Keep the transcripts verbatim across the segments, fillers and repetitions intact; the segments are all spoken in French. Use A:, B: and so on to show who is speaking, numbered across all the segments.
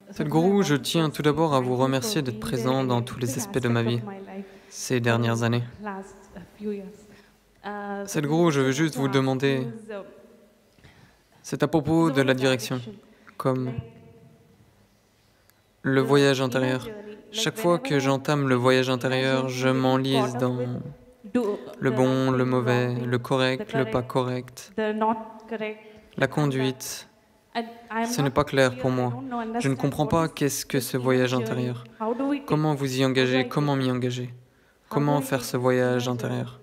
A: Sadhguru, je tiens tout d'abord à vous remercier d'être présent dans tous les aspects de ma vie ces dernières années. Sadhguru, je veux juste vous demander, c'est à propos de la direction, comme le voyage intérieur. Chaque fois que j'entame le voyage intérieur, je m'enlise dans le bon, le mauvais, le correct, le pas correct, la conduite. Ce n'est pas clair pour moi. Je ne comprends pas qu'est-ce que ce voyage intérieur. Comment vous y engager, comment m'y engager, comment faire ce voyage intérieur.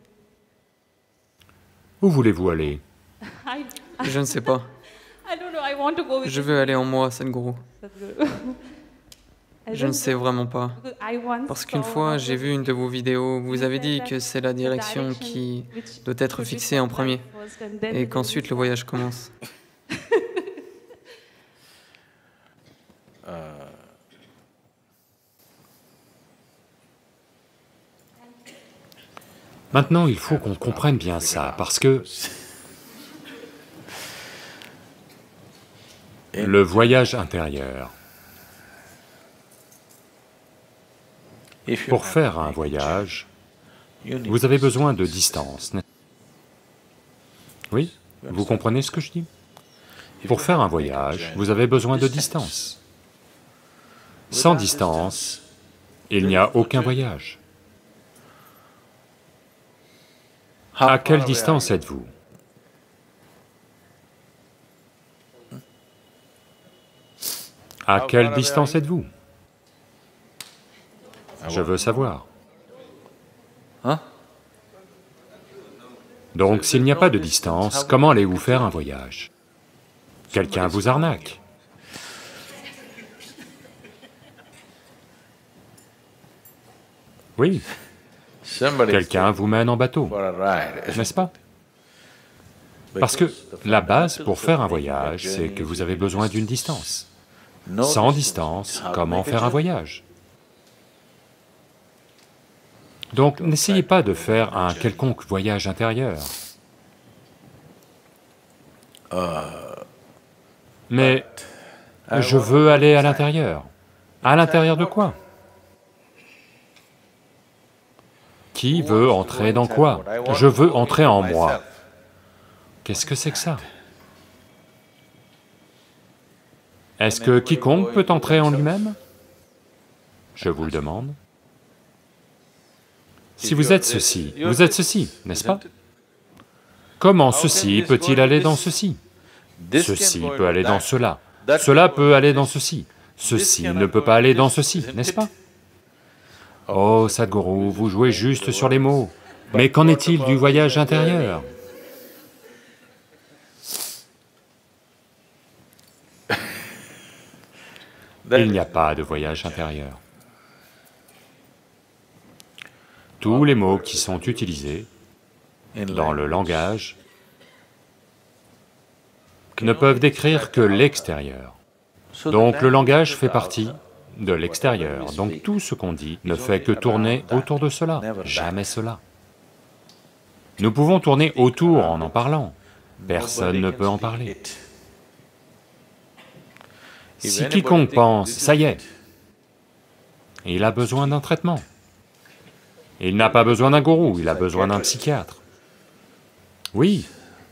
B: Où voulez-vous aller?
A: Je ne sais pas. Je veux aller en moi, Sadhguru. Je ne sais vraiment pas. Parce qu'une fois, j'ai vu une de vos vidéos, vous avez dit que c'est la direction qui doit être fixée en premier, et qu'ensuite le voyage commence.
B: Maintenant, il faut qu'on comprenne bien ça, parce que le voyage intérieur, pour faire un voyage, vous avez besoin de distance. Oui? Vous comprenez ce que je dis? Pour faire un voyage, vous avez besoin de distance. Sans distance, il n'y a aucun voyage. À quelle distance êtes-vous? À quelle distance êtes-vous? Je veux savoir. Donc, s'il n'y a pas de distance, comment allez-vous faire un voyage? Quelqu'un vous arnaque. Oui. Quelqu'un vous mène en bateau, n'est-ce pas? Parce que la base pour faire un voyage, c'est que vous avez besoin d'une distance. Sans distance, comment faire un voyage? Donc n'essayez pas de faire un quelconque voyage intérieur. Mais je veux aller à l'intérieur. À l'intérieur de quoi? Qui veut entrer dans quoi? Je veux entrer en moi. Qu'est-ce que c'est que ça? Est-ce que quiconque peut entrer en lui-même? Je vous le demande. Si vous êtes ceci, vous êtes ceci, n'est-ce pas? Comment ceci peut-il aller dans ceci? Ceci peut aller dans cela, cela peut aller dans ceci, ceci ne peut pas aller dans ceci, n'est-ce pas? Oh Sadhguru, vous jouez juste sur les mots, mais qu'en est-il du voyage intérieur? Il n'y a pas de voyage intérieur. Tous les mots qui sont utilisés dans le langage ne peuvent décrire que l'extérieur. Donc le langage fait partie de l'extérieur, donc tout ce qu'on dit ne fait que tourner autour de cela, jamais cela. Nous pouvons tourner autour en en parlant, personne ne peut en parler. Si quiconque pense, ça y est, il a besoin d'un traitement. Il n'a pas besoin d'un gourou, il a besoin d'un psychiatre. Oui.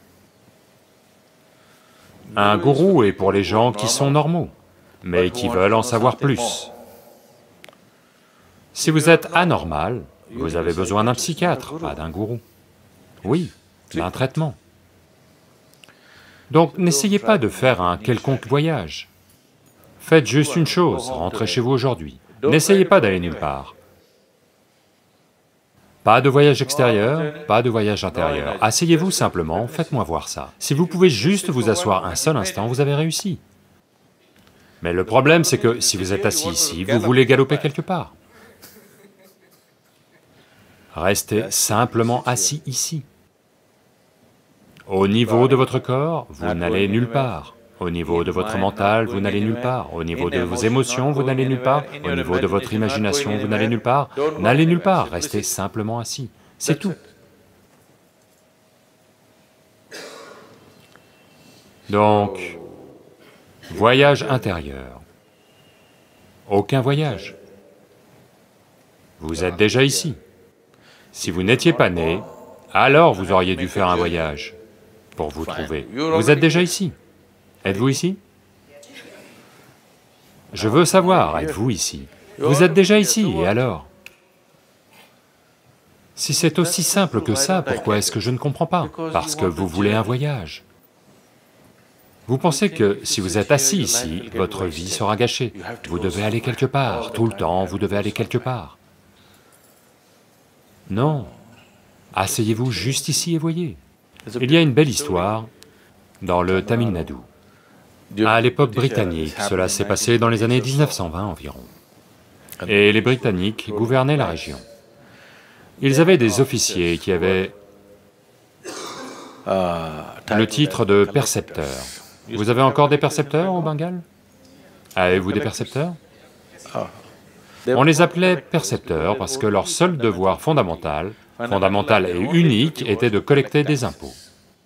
B: Un gourou est pour les gens qui sont normaux, mais qui veulent en savoir plus. Si vous êtes anormal, vous avez besoin d'un psychiatre, pas d'un gourou. Oui, d'un traitement. Donc n'essayez pas de faire un quelconque voyage. Faites juste une chose, rentrez chez vous aujourd'hui. N'essayez pas d'aller nulle part. Pas de voyage extérieur, pas de voyage intérieur. Asseyez-vous simplement, faites-moi voir ça. Si vous pouvez juste vous asseoir un seul instant, vous avez réussi. Mais le problème, c'est que si vous êtes assis ici, vous voulez galoper quelque part. Restez simplement assis ici. Au niveau de votre corps, vous n'allez nulle part. Au niveau de votre mental, vous n'allez nulle part. Au niveau de vos émotions, vous n'allez nulle part. Au niveau de votre imagination, vous n'allez nulle part. N'allez nulle part, restez simplement assis, c'est tout. Donc, voyage intérieur. aucun voyage. Vous êtes déjà ici. Si vous n'étiez pas né, alors vous auriez dû faire un voyage pour vous trouver. Vous êtes déjà ici. Êtes-vous ici? Je veux savoir, êtes-vous ici? Vous êtes déjà ici, et alors? Si c'est aussi simple que ça, pourquoi est-ce que je ne comprends pas? Parce que vous voulez un voyage. Vous pensez que si vous êtes assis ici, votre vie sera gâchée. Vous devez aller quelque part, tout le temps, vous devez aller quelque part. Non. Asseyez-vous juste ici et voyez. Il y a une belle histoire dans le Tamil Nadu. À l'époque britannique, cela s'est passé dans les années mille neuf cent vingt environ. Et les Britanniques gouvernaient la région. Ils avaient des officiers qui avaient le titre de percepteur. Vous avez encore des percepteurs au Bengale? Avez-vous des percepteurs? On les appelait percepteurs parce que leur seul devoir fondamental, fondamental et unique, était de collecter des impôts.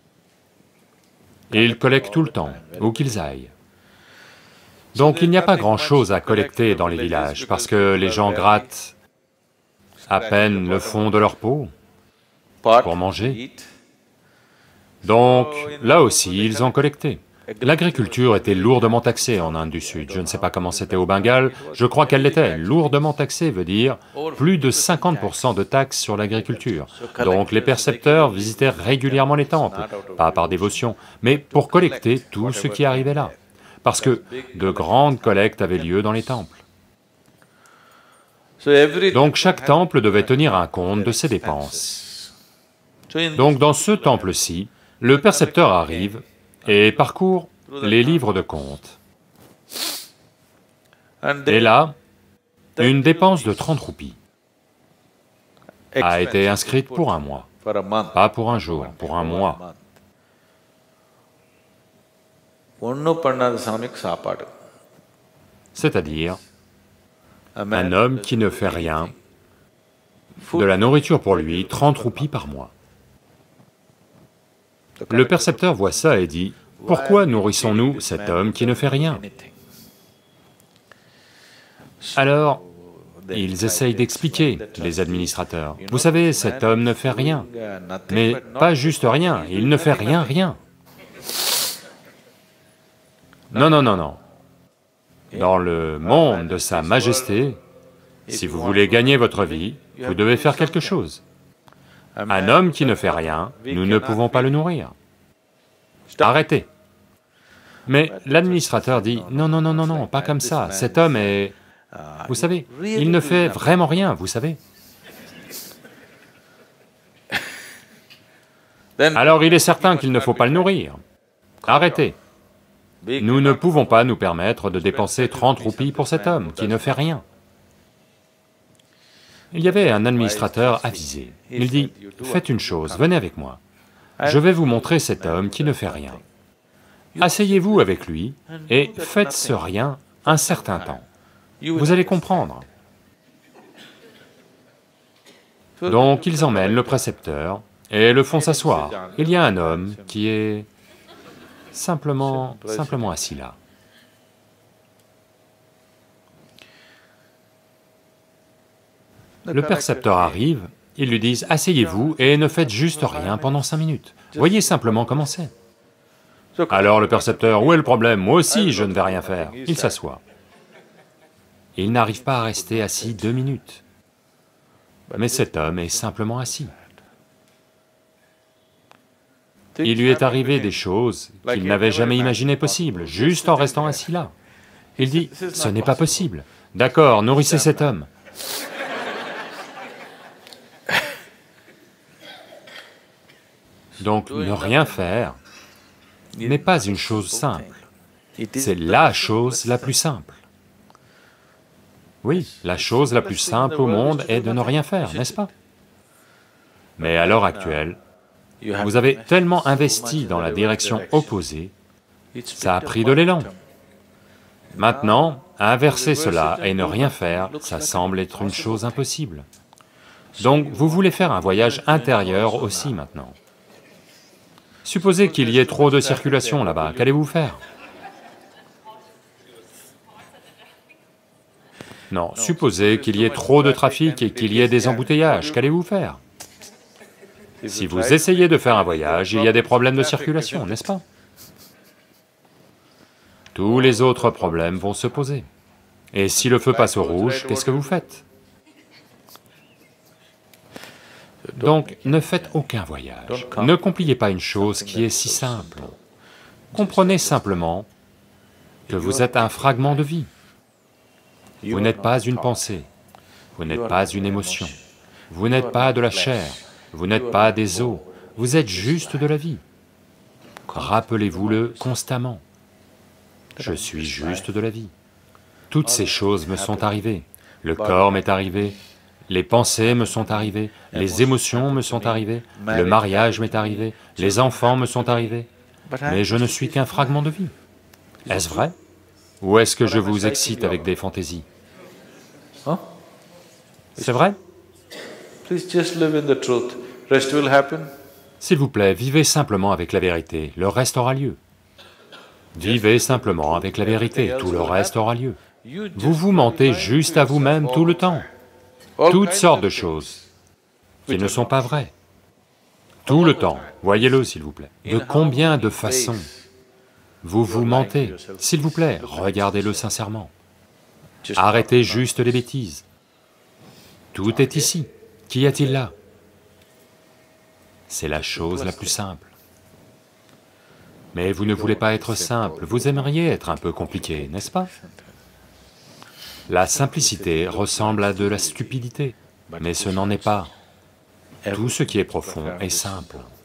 B: Et ils collectent tout le temps, où qu'ils aillent. Donc il n'y a pas grand-chose à collecter dans les villages, parce que les gens grattent à peine le fond de leur peau pour manger. Donc là aussi, ils ont collecté. L'agriculture était lourdement taxée en Inde du Sud, je ne sais pas comment c'était au Bengale, je crois qu'elle l'était. Lourdement taxée veut dire plus de cinquante pour cent de taxes sur l'agriculture. Donc les percepteurs visitaient régulièrement les temples, pas par dévotion, mais pour collecter tout ce qui arrivait là, parce que de grandes collectes avaient lieu dans les temples. Donc chaque temple devait tenir un compte de ses dépenses. Donc dans ce temple-ci, le percepteur arrive et parcourt les livres de compte. Et là, une dépense de trente roupies a été inscrite pour un mois, pas pour un jour, pour un mois. C'est-à-dire, un homme qui ne fait rien, de la nourriture pour lui, trente roupies par mois. Le percepteur voit ça et dit, « Pourquoi nourrissons-nous cet homme qui ne fait rien ?» Alors, ils essayent d'expliquer, les administrateurs. Vous savez, cet homme ne fait rien, mais pas juste rien, il ne fait rien, rien. Non, non, non, non. Dans le monde de Sa Majesté, si vous voulez gagner votre vie, vous devez faire quelque chose. Un homme qui ne fait rien, nous ne pouvons pas le nourrir. Arrêtez. Mais l'administrateur dit, non, non, non, non, non, pas comme ça, cet homme est... Vous savez, il ne fait vraiment rien, vous savez. Alors il est certain qu'il ne faut pas le nourrir. Arrêtez. Nous ne pouvons pas nous permettre de dépenser trente roupies pour cet homme qui ne fait rien. Il y avait un administrateur avisé. Il dit, « Faites une chose, venez avec moi. Je vais vous montrer cet homme qui ne fait rien. Asseyez-vous avec lui et faites ce rien un certain temps. Vous allez comprendre. » Donc ils emmènent le précepteur et le font s'asseoir. Il y a un homme qui est simplement, simplement assis là. Le percepteur arrive, ils lui disent « Asseyez-vous et ne faites juste rien pendant cinq minutes. Voyez simplement comment c'est. » Alors le percepteur, « Où est le problème? Moi aussi, je ne vais rien faire. » Il s'assoit. Il n'arrive pas à rester assis deux minutes. Mais cet homme est simplement assis. Il lui est arrivé des choses qu'il n'avait jamais imaginées possibles, juste en restant assis là. Il dit, « Ce n'est pas possible. D'accord, nourrissez cet homme. » Donc ne rien faire n'est pas une chose simple, c'est la chose la plus simple. Oui, la chose la plus simple au monde est de ne rien faire, n'est-ce pas? Mais à l'heure actuelle, vous avez tellement investi dans la direction opposée, ça a pris de l'élan. Maintenant, inverser cela et ne rien faire, ça semble être une chose impossible. Donc vous voulez faire un voyage intérieur aussi maintenant. Supposez qu'il y ait trop de circulation là-bas, qu'allez-vous faire? Non, supposez qu'il y ait trop de trafic et qu'il y ait des embouteillages, qu'allez-vous faire? Si vous essayez de faire un voyage, il y a des problèmes de circulation, n'est-ce pas? Tous les autres problèmes vont se poser. Et si le feu passe au rouge, qu'est-ce que vous faites? Donc, ne faites aucun voyage, ne compliquez pas une chose qui est si simple. Comprenez simplement que vous êtes un fragment de vie. Vous n'êtes pas une pensée, vous n'êtes pas une émotion, vous n'êtes pas de la chair, vous n'êtes pas des os, vous êtes juste de la vie. Rappelez-vous-le constamment. Je suis juste de la vie. Toutes ces choses me sont arrivées, le corps m'est arrivé, les pensées me sont arrivées, les émotions me sont arrivées, le mariage m'est arrivé, les enfants me sont arrivés, mais je ne suis qu'un fragment de vie. Est-ce vrai? Ou est-ce que je vous excite avec des fantaisies? C'est vrai? S'il vous plaît, vivez simplement avec la vérité, le reste aura lieu. Vivez simplement avec la vérité, tout le reste aura lieu. Vous vous mentez juste à vous-même tout le temps. Toutes sortes de choses qui ne sont pas vraies. Tout le temps, voyez-le s'il vous plaît. De combien de façons vous vous mentez? S'il vous plaît, regardez-le sincèrement. Arrêtez juste les bêtises. Tout est ici. Qu'y a-t-il là? C'est la chose la plus simple. Mais vous ne voulez pas être simple, vous aimeriez être un peu compliqué, n'est-ce pas? La simplicité ressemble à de la stupidité, mais ce n'en est pas. Tout ce qui est profond est simple.